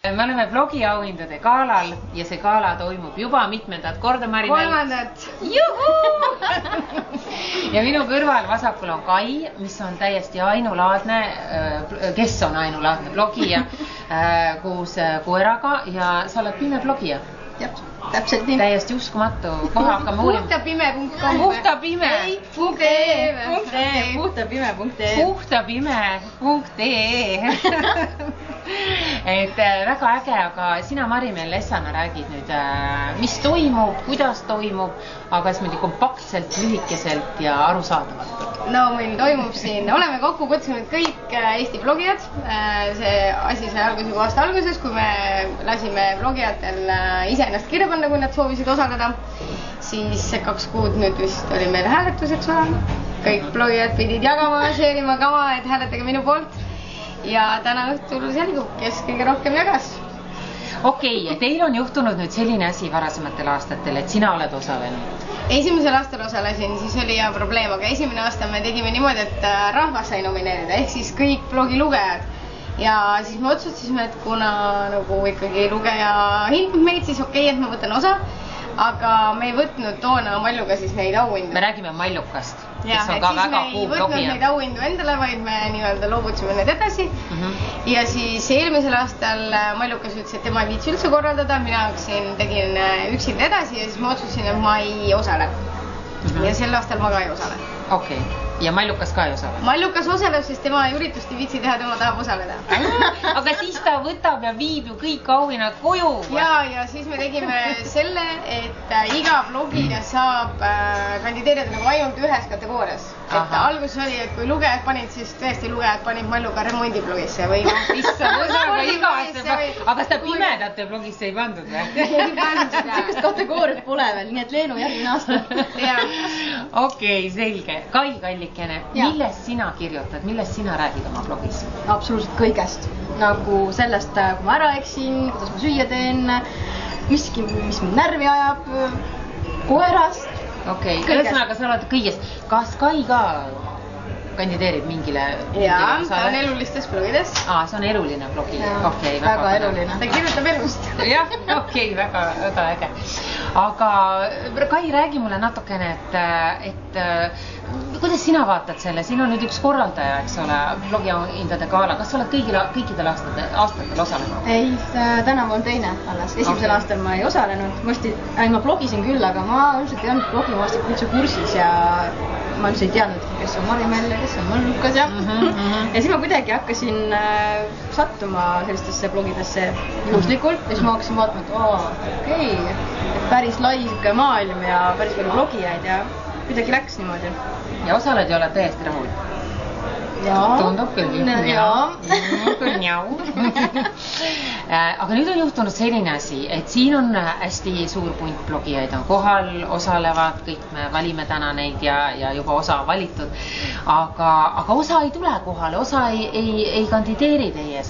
Me oleme blogiauhindade galal ja see gala toimub juba mitmendat korda, Marimel. Kolmandat. Juhu! Ja minu kõrval vasakul on Kai, mis on täiesti ainulaadne, kes on ainulaadne blogija koos koeraga ja sa oled pime blogija. Jah, täpselt nii. Täiesti uskumatu. Kohe hakkame uurima. Puhtapime.com. Puhtapime. Puhtapime.ee. Et väga äge, aga sina Marimel Lessana räägid nüüd, mis toimub, kuidas toimub, aga siis kompaktselt, lühikeselt ja arusaadavalt. No meil toimub siin, oleme kokku kutsunud kõik Eesti blogijad. See asi sai alguses juba aasta alguses, kui me lasime blogijatel ise ennast kirja panna, kui nad soovisid osaleda. Siis 2 kuud nüüd vist oli meil hääletuseks ole. Kõik blogijad pidid jagama, share'ima kama, et hääletage minu poolt. Ja täna õhtul selgub, kes kõige rohkem jagas. Okei, teil on juhtunud nüüd selline asi varasematel aastatel, et sina oled osalenud. Esimesel aastal osalesin, siis oli hea probleem, aga esimene aasta me tegime niimoodi, et rahvas sai nomineerida, ehk siis kõik blogi lugejad. Ja siis me otsustasime, et kuna nagu ikkagi lugeja hindab meid, siis okei, et ma võtan osa. Aga me ei võtnud toona Malluga siis neid auhindu. Me räägime Mallukast, kes on ka väga kuu blogija. Me ei võtnud neid auhindu endale, vaid me nii-öelda loovutsime need edasi. Ja siis eelmisel aastal Mallukas ütles, et tema ei viitsi üldse korraldada. Mina tegin üksinda edasi ja siis ma otsustasin, et ma ei osale. Ja sel aastal ma ka ei osale. Okei. Ja Mallukas ka ei osale? Mallukas osaleb, sest tema üritust ei viitsi teha, tema tahab osaleda. Aga siis ta võtab ja viib ju kõik auhinnad koju. Ja siis me tegime selle, et iga blogija saab kandideerida nagu ainult ühes kategoorias. Et alguses oli, et kui lugejad panid, siis tõesti lugejad panid Malluga remondiblogisse või aga seda pimedate blogisse ei pandud või? Sellist kategooriat pole veel, nii et Leenu järgmine aasta. Okei, selge. Kai Kallikene, millest sina kirjutad, millest sina räägid oma blogis? Absoluutselt kõigest. Nagu sellest, kui ma ära eksin, kuidas ma süüa teen, mis mind närvi ajab, koerast. Okei, ühesõnaga sa oled kõigest. Kas Kai ka kandideerib mingile? Jaa, ta on elulistes blogides. See on eluline blogi. Väga eluline. Ta kirjutab elust. Jah, okei, väga äge. Aga Kai, räägi mulle natukene, et kuidas sina vaatad selle? Siin on nüüd üks korraldaja, eks ole, blogiauhindade gala. Kas sa oled kõikidel aastatel osalenud? Ei, täna mul teine alles. Esimesel aastal ma ei osalenud. Ma blogisin küll, aga ma üldiselt ei olnud blogimaastik üldse kursis ja ma üldse ei teadnud, kes on Marimel ja kes on Mallukas. Ja siis ma kuidagi hakkasin sattuma sellistesse blogidesse juhuslikult ja siis ma hakkasin vaatama, et et päris lai maailm ja päris palju blogijaid ja kuidagi läks niimoodi. Ja osaled ja oled täiesti rahul? Jaa. Tundub küll. Jaa. Küll njau. Aga nüüd on juhtunud selline asi, et siin on hästi suur punt blogijaid on kohal, osalevad, kõik me valime täna neid ja juba osa valitud. Aga osa ei tule kohale, osa ei kandideeri teie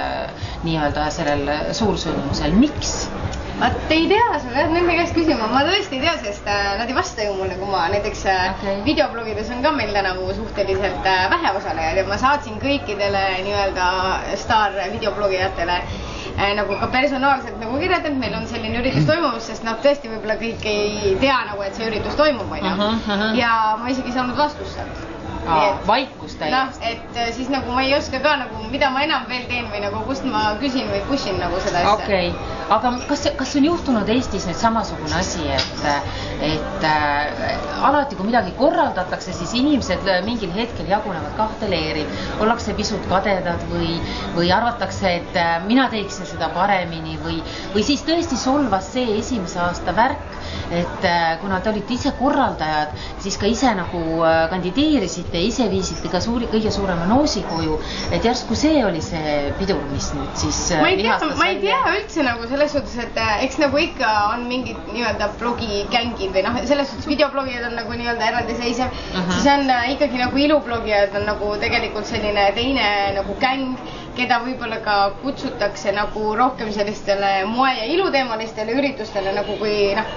sellel suursündmusel. Miks? Ma ei tea, sa pead nende käest küsima. Ma tõesti ei tea, sest nad ei vasta ju mulle, kui ma näiteks videoblogides on ka meil tänavu suhteliselt vähe osalejaid ja ma saatsin kõikidele nii-öelda staar videoblogijatele nagu ka personaalselt nagu kirjad, et meil on selline üritus toimumus, sest nad tõesti võib-olla kõik ei tea nagu, et see üritus toimub. Ja ma isegi saanud vastust sealt. Vaikus täiesti. Et siis nagu ma ei oska ka nagu, mida ma enam veel teen või nagu kust ma küsin või pushin nagu seda asja. Okei, aga kas on juhtunud Eestis nüüd samasugune asi, et alati kui midagi korraldatakse, siis inimesed mingil hetkel jagunevad 2 leeri, ollakse pisut kadedad või arvatakse, et mina teeksin seda paremini või siis tõesti solvas see esimese aasta värk, et kuna te olite ise korraldajad, siis ka ise nagu kandideerisite ja ise viisite ka kõige suurema noosi koju, et järsku see oli see pidur, mis nüüd siis ma ei tea üldse nagu selles suhtes, et eks nagu ikka on mingid nii-öelda blogigängid või selles suhtes videoblogijad on nagu nii-öelda eraldiseisev, siis on ikkagi nagu ilublogijad on nagu tegelikult selline teine nagu gäng, keda võib-olla ka kutsutakse nagu rohkem sellistele moe- ja iluteemalistele üritustele nagu kui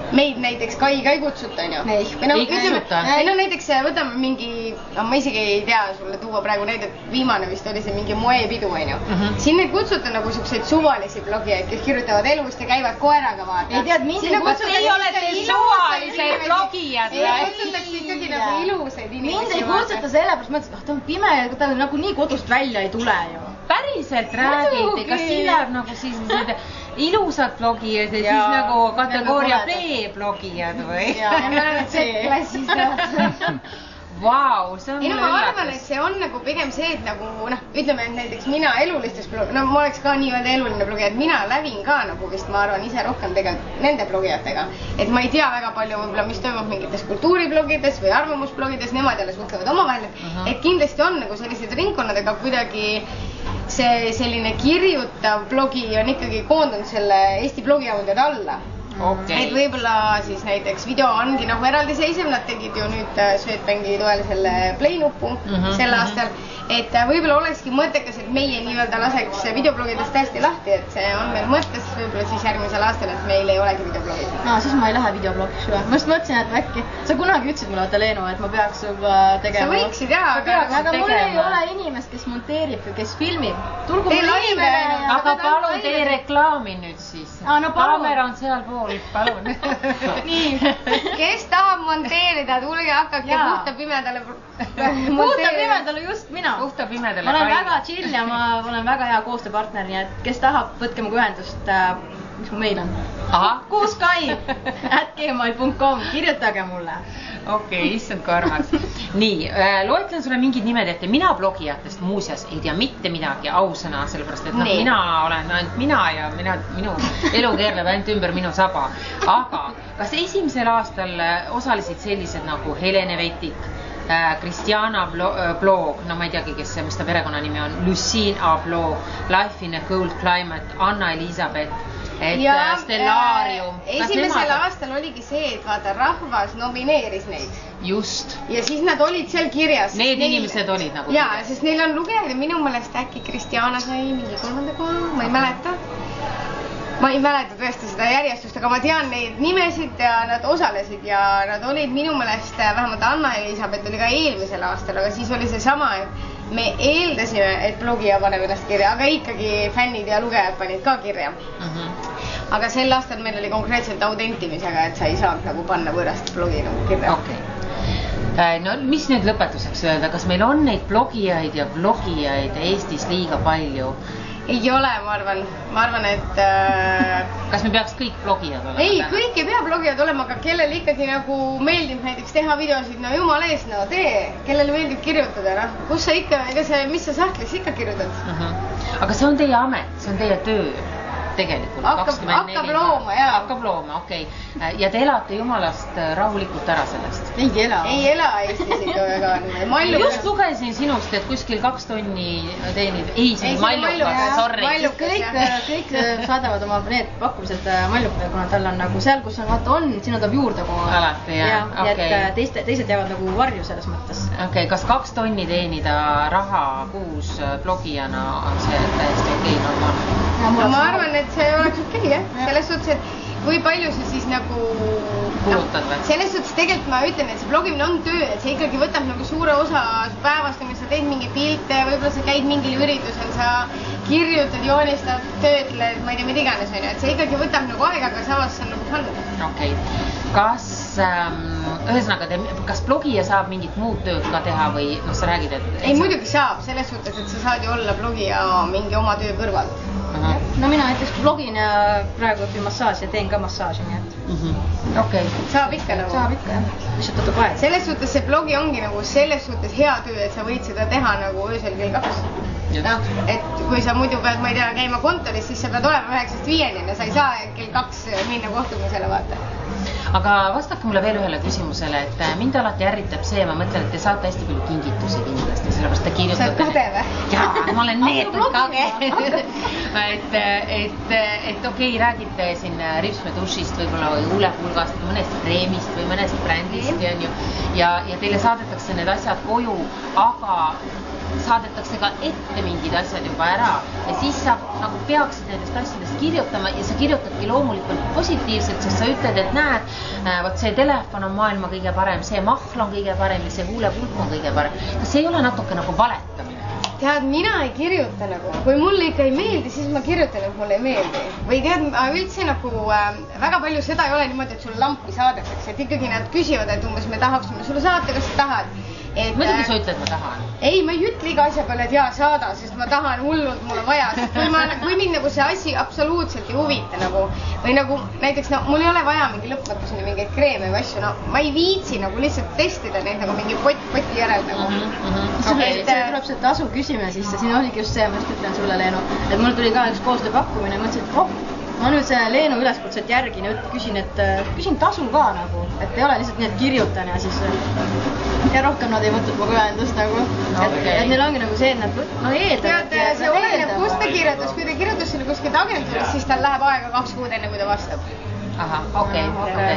meid näiteks Kai ka ei kutsuta, onju. Või näiteks võtame mingi, ma isegi ei tea sulle tuua praegu näidet, viimane vist oli see mingi moepidu, onju. Siin ei kutsuta nagu siukseid suvalisi blogijaid, kes kirjutavad elust ja käivad koeraga vaata. Ei tead, mind ei kutsuta. Ei olete suvalised blogijad. Ei kutsutakse ikkagi nagu ilusaid inimesi. Mind ei kutsuta sellepärast, ma ütlesin, ta on pime ja ta nagu nii kodust välja ei tule ju. Päriselt räägite, kas siin läheb nagu siis ilusad blogijad ja siis nagu kategooria B-blogijad või? Jaa, me oleme Z-klassis. Vau, see on mulle üllatus. Ma arvan, et see on nagu pigem see, et nagu, ütleme, et näiteks mina elulistes ma oleks ka nii-öelda eluline blogija, et mina lävin ka nagu vist, ma arvan, ise rohkem tegelikult nende blogijatega. Et ma ei tea väga palju võib-olla, mis toimub mingites kultuuriblogides või arvamusblogides, nemad jälle suhtlevad omavahel, et kindlasti on nagu sellised ringkonnadega kuidagi see selline kirjutav blogi on ikkagi koondunud selle Eesti blogijaundade alla. Et võib-olla siis näiteks video ongi nagu eraldiseisev, nad tegid ju nüüd Swedbanki toel selle Play-nuppu sel aastal, et võib-olla olekski mõttekas, et meie nii-öelda laseks videoblogidest täiesti lahti, et see on meil mõttes võib-olla siis järgmisel aastal, et meil ei olegi videoblogid. Siis ma ei lähe videoblogiks juba. Ma just mõtlesin, et äkki, sa kunagi ütlesid mulle, Leenu, et ma peaks juba tegema. Sa võiksid jaa, aga mul ei ole inimest, kes monteerib või kes filmib. Tulgu mul inimene. Aga palun tee reklaami nüüd siis. Kaamera on seal pool, palun. Nii, kes tahab monteerida, tulge hakake puhta pimedale monteerida. Puhta pimedale just mina. Puhta pimedale ma olen väga chill ja ma olen väga hea koostööpartner, nii et kes tahab, võtke muga ühendust, mis mu meil on? kuuskai@gmail.com, kirjutage mulle. Okei, issand kui armas. Nii, loetlen sulle mingid nimed ette. Mina blogijatest muuseas ei tea mitte midagi ausõna, sellepärast, et mina olen ainult mina ja minu elu keerleb ainult ümber minu saba. Aga kas esimesel aastal osalesid sellised nagu Helene Vetik, Kristjana blog, no ma ei teagi, mis ta perekonna nimi on, Lucine A blog, Life in a Cold Climate, Anna-Elisabeth, Stellarium. Esimesel aastal oligi see, et vaata, rahvas nomineeris neid. Just. Ja siis nad olid seal kirjas. Need inimesed olid nagu kirjas. Jaa, sest neil on lugejad ja minu mõelest äkki Kristjana sai mingi 3. koha, ma ei mäleta. Ma ei mäleta tõesti seda järjestust, aga ma tean neid nimesid ja nad osalesid ja nad olid minu mõelest, vähemalt Anna-Elisabeth oli ka eelmisel aastal, aga siis oli see sama, et me eeldasime, et blogija paneb ennast kirja, aga ikkagi fännid ja lugejad panid ka kirja. Aga sel aastal meil oli konkreetselt autentimisega, et sa ei saanud nagu panna võõrast blogi nagu kirja. No mis nüüd lõpetuseks öelda, kas meil on neid blogijaid ja blogijaid Eestis liiga palju? Ei ole, ma arvan, et... Kas me peaks kõik blogijad olema? Ei, kõik ei pea blogijad olema, aga kellel ikkagi nagu meeldib näiteks teha videosid, no jumal ees, no tee, kellel meeldib kirjutada, noh. Kus sa ikka, mis sa sahtliks ikka kirjutad? Aga see on teie amet, see on teie töö. Tegelikult. Hakkab looma, jaa. Hakkab looma, okei. Ja te elate jumalast rahulikult ära sellest? Ei ela. Ei ela Eestis ikka väga. Just lugesin sinust, et kuskil 2 tonni teenid. Ei, see on mallukas, sorry. Kõik saadavad oma need pakkumised mallukaga, kuna tal on nagu seal, kus on, vaata on, sinna tuleb juurde kogu aeg. Alati, jah. Et teised jäävad nagu varju selles mõttes. Okei, kas 2 tonni teenida raha kuus blogijana on see täiesti okei normaalne? Ma arvan, et see oleks okei, jah. Selles suhtes, et kui palju sa siis nagu... Kulutad või? Selles suhtes tegelikult ma ütlen, et see blogimine on töö, et see ikkagi võtab nagu suure osa päevast, kui sa teed mingi pilte, võib-olla sa käid mingil üritusel, sa kirjutad, joonistad, töötled, ma ei tea, mida iganes, et see ikkagi võtab nagu aega, aga samas see on nagu fun. Okei. Kas, ühesõnaga, kas blogija saab mingit muud tööd ka teha või sa räägid, et... Ei, muidugi saab, selles suhtes, et sa saad ju olla blogija mingi oma töö kõrvalt. No mina näiteks blogin ja praegu õpin massaaži ja teen ka massaaži, nii et... Okei. Saab ikka nagu. Saab ikka, jah. Lihtsalt võtab aeg. Selles suhtes see blogi ongi nagu selles suhtes hea töö, et sa võid seda teha nagu öösel kell 2. Et kui sa muidu pead, ma ei tea, käima kontoris, siis sa pead olema 9-5 ja sa ei saa kell 2 minna kohtumisele, vaata. Aga vastake mulle veel ühele küsimusele, et mind alati ärritab see, ma mõtlen, et te saate hästi palju kingitusi kindlasti, sellepärast te kirjutate... Sa oled kade või? Jaa, ma olen neetud kage. Et okei, räägite siin ripsmedušist, võib-olla huulepulgast, mõnest kreemist või mõnest brändist, ja teile saadetakse need asjad koju, aga saadetakse ka ette mingid asjad juba ära ja siis sa nagu peaksid nendest asjadest kirjutama ja sa kirjutadki loomulikult positiivselt, sest sa ütled, et näed, vot see telefon on maailma kõige parem, see mahl on kõige parem ja see huulepulk on kõige parem. Kas see ei ole natuke nagu valetamine? Tead, mina ei kirjuta nagu, kui mulle ikka ei meeldi, siis ma kirjutan, et mulle ei meeldi. Või tead, üldse nagu väga palju seda ei ole niimoodi, et sulle lampi saadetakse, et ikkagi nad küsivad, et umbes me tahaksime sulle saata, kas sa tahad. Muidugi sa ütled, ma tahan. Ei, ma ei ütle iga asja peale, et jaa, saada, sest ma tahan hullult, mul on vaja. Sest kui mind nagu see asi absoluutselt ei huvita nagu, või nagu näiteks, no mul ei ole vaja mingi lõpmatuseni mingeid kreeme või asju, no ma ei viitsi nagu lihtsalt testida neid nagu mingi poti järel nagu. See tuleb see tasu küsimine sisse, siin oligi just see, ma just ütlen sulle, Leenu, et mul tuli ka üks koostööpakkumine ja mõtlesin, et ma nüüd see Leenu üleskutset järgin ja küsin tasu ka nagu, et ei ole lihtsalt nii, et kirjutan ja siis ja rohkem nad ei võtnud mu ühendust nagu, et neil ongi nagu see, et nad eeldavad. Tead, see oleneb, kus ta kirjutas, kui ta kirjutas selle kuskilt agentuurist, siis tal läheb aega 2 kuud enne, kui ta vastab. Aha, okei.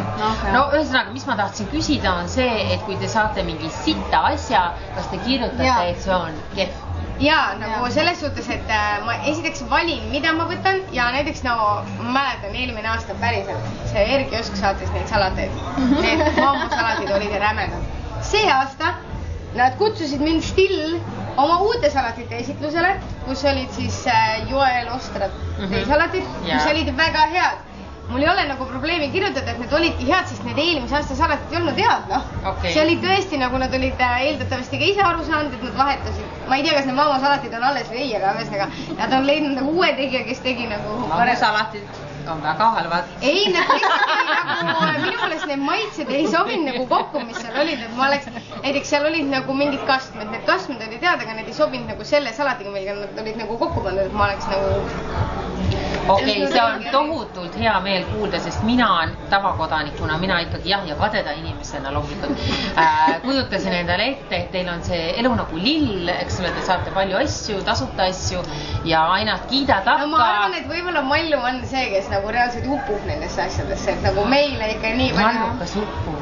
No ühesõnaga, mis ma tahtsin küsida on see, et kui te saate mingi sita asja, kas te kirjutate, et see on kehv? Jaa, nagu selles suhtes, et ma esiteks valin, mida ma võtan ja näiteks ma mäletan eelmine aasta päriselt, see Erki Osk saatis neid salateid, need mammusalatid olid rämedad. See aasta nad kutsusid mind still oma uute salatite esitlusele, kus olid siis Joel Ostrad salatid, mis olid väga head. Mul ei ole nagu probleemi kirjutada, et need olidki head, sest need eelmise aasta salatid ei olnud head, noh. See oli tõesti nagu nad olid eeldatavasti ka ise aru saanud, et nad vahetasid. Ma ei tea, kas need mammusalatid on alles või ei, aga ühesõnaga nad on leidnud nagu uue tegija, kes tegi nagu mammusalatid on väga halvad. Ei, nad lihtsalt nagu, minu meelest need maitsed ei sobinud nagu kokku, mis seal olid, et ma oleks, näiteks seal olid nagu mingid kastmed, need kastmed oli teada, aga need ei sobinud nagu selle salatiga, millega nad olid nagu kokku pandud, et ma oleks nagu Okei, see on tohutult hea meel kuulda, sest mina tavakodanikuna, mina ikkagi jah ja kadeda inimesena loomulikult kujutasin endale ette, et teil on see elu nagu lill, eks ole, te saate palju asju, tasuta asju ja aina kiidad takka. No ma arvan, et võib-olla Mallu on see, kes nagu reaalselt upub nendesse asjadesse, et nagu meile ikka nii palju. Mallukas upub.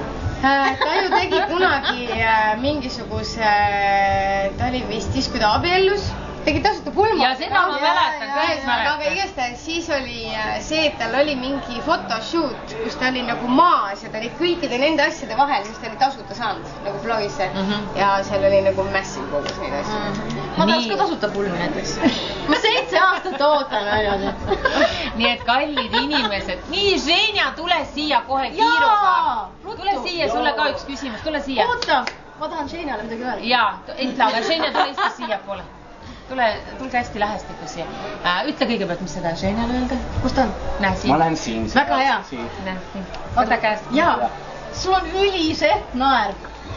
Ta ju tegi kunagi mingisuguse, ta oli vist siis, kui ta abiellus. Tegi tasuta pulma. Ja seda ma mäletan, kõik mäletan. Aga igastahes siis oli see, et tal oli mingi fotoshoot, kus ta oli nagu maas ja ta oli kõikide nende asjade vahel, mis ta oli tasuta saanud, nagu blogisse. Ja seal oli nagu massive kogus neid asju. Ma tahaks ka tasuta pulmi näiteks. Ma 7 aastat ootan välja. Nii et kallid inimesed. Nii, Ženja, tule siia kohe kiiruga. Tule siia, sulle ka üks küsimus, tule siia. Oota, ma tahan Ženjale midagi öelda. Jaa, ütle, aga Ženja, tule istu siia poole. Tulge hästi lähestikku siia. Ütle kõigepealt, mis seda Ženjale öelda. Kus ta on? Näe siin. Ma lähen siin. Väga hea. Võta käest. Jaa, sul on ülisepp naer.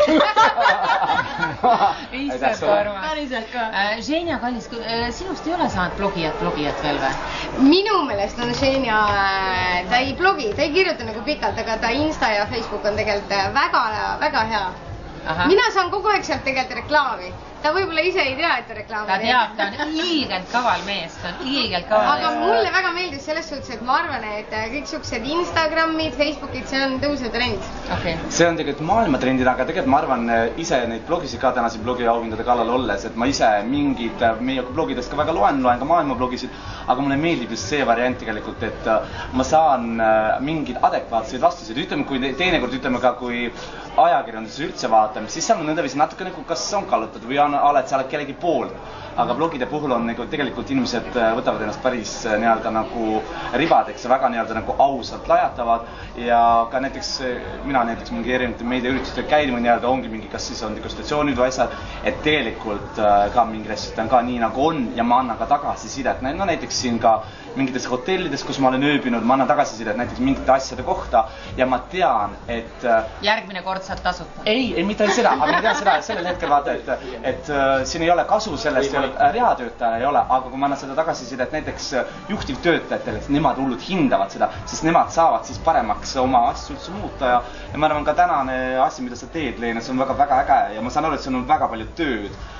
Issand armas. Päriselt ka. Ženja, kallis, sinust ei ole saanud blogijat veel või? Minu meelest on Ženja, ta ei blogi, ta ei kirjuta nagu pikalt, aga ta Insta ja Facebook on tegelikult väga hea. Mina saan kogu aeg sealt tegelikult reklaami. Ta võib-olla ise ei tea, et ta reklaami ta teab, ta on ilgelt kaval mees, Aga mulle väga meeldis selles suhtes, et ma arvan, et kõik siuksed Instagramid, Facebookid, see on tõusev trend. See on tegelikult maailmatrendid, aga tegelikult ma arvan ise neid blogisid ka tänasin blogiauhindade kallal olles, et ma ise mingid meie blogidest ka väga loen ka maailma blogisid, aga mulle meeldib just see variant tegelikult, et ma saan mingid adekvaatseid vastuseid. Ütleme, kui teinekord ütleme ka, kui ajakirjanduse üldse vaatame, siis seal on nõndaviisi natuke nagu, kas on kallutatud või oled sa oled kellegi poolt. Aga blogide puhul on nagu tegelikult inimesed võtavad ennast päris nii-öelda nagu ribadeks ja väga nii-öelda nagu ausalt lajatavad ja ka näiteks mina näiteks mingi erinevate meediaüritustel käin või nii-öelda ongi mingi, kas siis on degustatsioonid või asjad, et tegelikult ka mingi asjad on ka nii nagu on ja ma annan ka tagasisidet. No näiteks siin ka mingites hotellides, kus ma olen ööbinud, ma annan tagasisidet näiteks mingite asjade kohta ja ma tean, et järgmine kord saad tasuta. Ei, mitte seda, aga ma tean seda, et sellel hetkel vaata, et siin ei ole kasu sellest, reatöötaja ei ole, aga kui ma annan seda tagasisidet näiteks juhtivtöötajatele, et nemad hullud hindavad seda, sest nemad saavad siis paremaks oma asju üldse muuta ja ma arvan ka tänane asi, mida sa teed, Leena, see on väga äge ja ma saan aru, et see on väga palju tööd,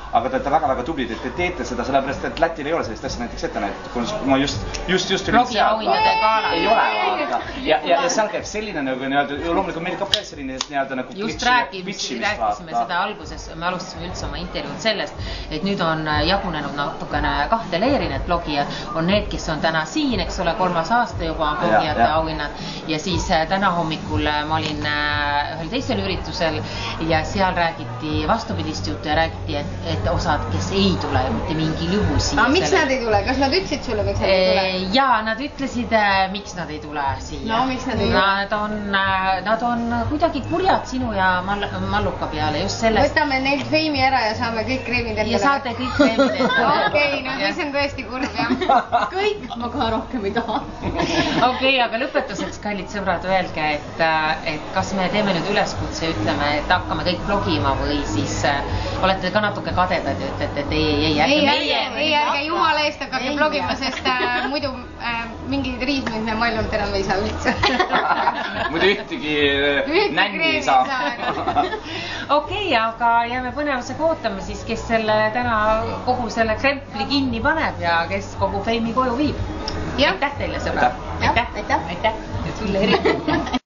aga te olete väga-väga tublid, et te teete seda sellepärast, et Lätil ei ole sellist asja näiteks ette näidatud, kui ma just blogiauhindade gala ei ole, vaata. Ja seal käib selline nagu nii-öelda, loomulikult meil ka selline nii-öelda nagu just rääkisime seda alguses, me alustasime üldse oma intervjuud sellest, et nüüd on jagunenud natukene kahte leeri need blogijad, on need, kes on täna siin, eks ole, 3. aasta juba blogijate auhinnad ja siis täna hommikul ma olin ühel teisel üritusel ja seal räägiti vastupidist juttu ja räägiti, et osad, kes ei tule mitte mingil juhul siia. Aga miks nad ei tule? Kas nad ütlesid sulle, miks nad ei tule? Jaa, nad ütlesid, miks nad ei tule siia. No, miks nad ei tule? Nad on kuidagi kurjad sinu ja Malluka peale, just sellest. Võtame neilt feimi ära ja saame kõik kreemid endale. Ja saate kõik kreemid endale. Okei, no siis on tõesti kurb, jah. Kõik, ma ka rohkem ei taha. Okei, aga lõpetuseks, kallid sõbrad, öelge, et kas me teeme nüüd üleskutse, ütleme, et hakkame kõik blogima või siis olete ka natuke kadedad ja ütlete, et ei, ärge jumala eest hakake blogima, sest muidu mingid riismid me Mallult enam ei saa üldse. Muidu ühtegi nänni ei saa. Okei, aga jääme põnevusega ootame siis, kes selle täna kogu selle krempli kinni paneb ja kes kogu feimi koju viib. Aitäh teile, sõbrad. Aitäh. Aitäh. Sulle eriti.